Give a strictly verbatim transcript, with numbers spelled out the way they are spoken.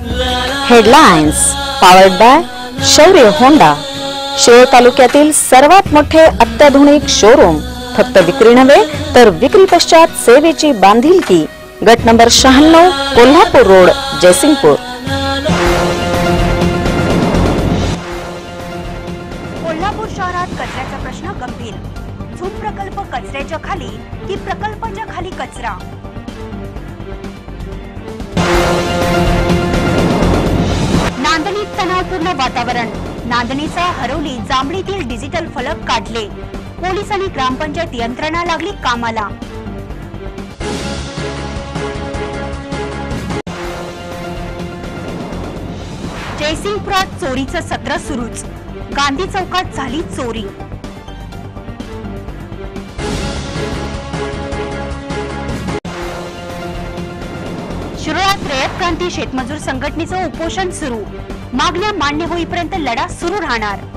Headlines powered by Shaurya Honda. Shirol तालुक्यातील सर्वात मोठे अत्याधुनिक शोरूम, फक्त विक्री नव्हे तर विक्री पश्चात सेवेची बांधिलकी। गट नंबर शहाण्णव, कोल्हापूर रोड, जयसिंगपूर। कोल्हापूर शहरात कचऱ्याचा प्रश्न गंभीर। झूम प्रकल्प कचऱ्याच्या खाली की प्रकल्पाच्या खाली कचरा? नांदणीत तणावपूर्ण वातावरण। नांदणीसह हरवली जांभळीतील डिजिटल फलक काढले। पोलीस आणि ग्रामपंचायत यंत्रणा लागली कामाला। जयसिंगपुरात चोरीचं सत्र सुरूच। गांधी चौकात झाली चोरी। शिरोळात रयत क्रांती शेतमजूर संघटनेचं उपोषण सुरू। मागण्या मान्य होईपर्यंत लढा सुरू राहणार।